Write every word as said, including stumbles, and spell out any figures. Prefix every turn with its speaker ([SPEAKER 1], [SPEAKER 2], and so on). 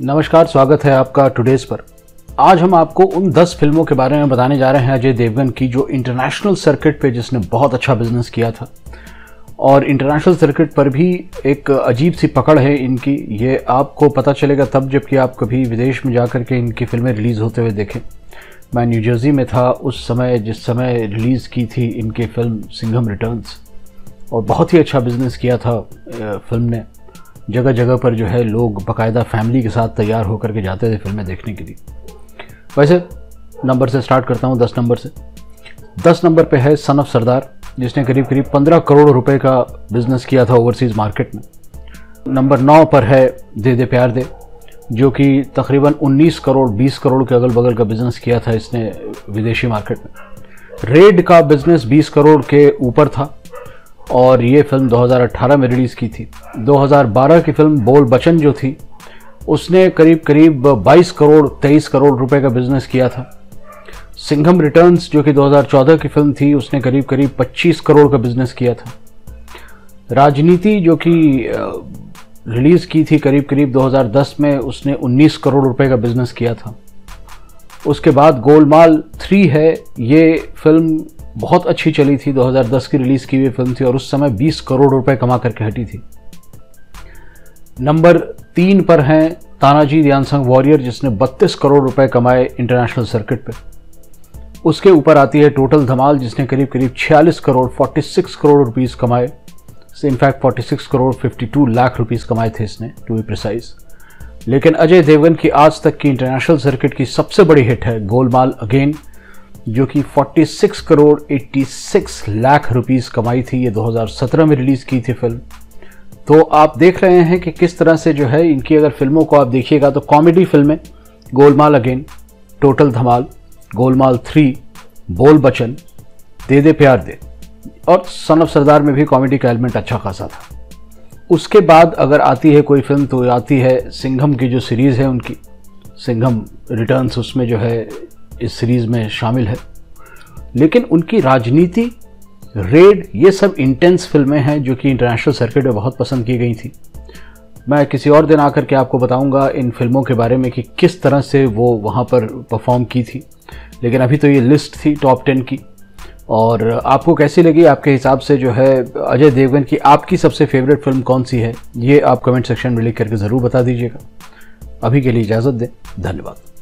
[SPEAKER 1] नमस्कार, स्वागत है आपका टुडेज पर। आज हम आपको उन दस फिल्मों के बारे में बताने जा रहे हैं अजय देवगन की, जो इंटरनेशनल सर्किट पे जिसने बहुत अच्छा बिजनेस किया था और इंटरनेशनल सर्किट पर भी एक अजीब सी पकड़ है इनकी। ये आपको पता चलेगा तब जबकि आप कभी विदेश में जाकर के इनकी फिल्में रिलीज़ होते हुए देखें। मैं न्यू जर्सी में था उस समय जिस समय रिलीज़ की थी इनकी फिल्म सिंघम रिटर्न्स, और बहुत ही अच्छा बिजनेस किया था फिल्म ने। जगह जगह पर जो है लोग बाकायदा फैमिली के साथ तैयार होकर के जाते थे फिल्में देखने के लिए। वैसे नंबर से स्टार्ट करता हूँ, दस नंबर से। दस नंबर पे है सन ऑफ सरदार, जिसने करीब करीब पंद्रह करोड़ रुपए का बिजनेस किया था ओवरसीज़ मार्केट में। नंबर नौ पर है दे दे प्यार दे, जो कि तकरीबन उन्नीस करोड़ बीस करोड़ के अगल बगल का बिजनेस किया था इसने विदेशी मार्केट में। रेड का बिजनेस बीस करोड़ के ऊपर था और ये फिल्म दो हज़ार अठारह में रिलीज़ की थी। दो हज़ार बारह की फिल्म बोल बचन जो थी उसने करीब करीब बाईस करोड़ तेईस करोड़ रुपए का बिजनेस किया था। सिंघम रिटर्न्स जो कि दो हज़ार चौदह की फिल्म थी उसने करीब करीब पच्चीस करोड़ का बिजनेस किया था। राजनीति जो कि रिलीज़ की थी करीब करीब दो हज़ार दस में, उसने उन्नीस करोड़ रुपए का बिजनेस किया था। उसके बाद गोलमाल थ्री है, ये फिल्म बहुत अच्छी चली थी, दो हज़ार दस की रिलीज़ की हुई फिल्म थी और उस समय बीस करोड़ रुपए कमा करके हटी थी। नंबर तीन पर हैं तानाजी द अनसंग वॉरियर, जिसने बत्तीस करोड़ रुपए कमाए इंटरनेशनल सर्किट पे। उसके ऊपर आती है टोटल धमाल, जिसने करीब करीब छियालीस करोड़ छियालीस करोड़ रुपीस कमाए। इनफैक्ट छियालीस करोड़ बावन लाख रुपीस कमाए थे इसने, टू बी प्रिसाइज। लेकिन अजय देवगन की आज तक की इंटरनेशनल सर्किट की सबसे बड़ी हिट है गोलमाल अगेन, जो कि छियालीस करोड़ छियासी लाख रुपीस कमाई थी। ये दो हज़ार सत्रह में रिलीज़ की थी फिल्म। तो आप देख रहे हैं कि किस तरह से जो है इनकी अगर फिल्मों को आप देखिएगा तो कॉमेडी फिल्में Golmaal again, total Dhamaal, Golmaal three, Bol Bachchan, दे दे प्यार दे और सन ऑफ सरदार में भी कॉमेडी का एलिमेंट अच्छा खासा था। उसके बाद अगर आती है कोई फिल्म तो आती है सिंघम की जो सीरीज़ है उनकी, सिंघम रिटर्न्स उसमें जो है इस सीरीज़ में शामिल है। लेकिन उनकी राजनीति, रेड, ये सब इंटेंस फिल्में हैं जो कि इंटरनेशनल सर्किट में बहुत पसंद की गई थी। मैं किसी और दिन आकर के आपको बताऊंगा इन फिल्मों के बारे में कि किस तरह से वो वहाँ पर परफॉर्म की थी। लेकिन अभी तो ये लिस्ट थी टॉप टेन की। और आपको कैसी लगी आपके हिसाब से जो है अजय देवगन की आपकी सबसे फेवरेट फिल्म कौन सी है, ये आप कमेंट सेक्शन में लिख करके ज़रूर बता दीजिएगा। अभी के लिए इजाज़त दें, धन्यवाद।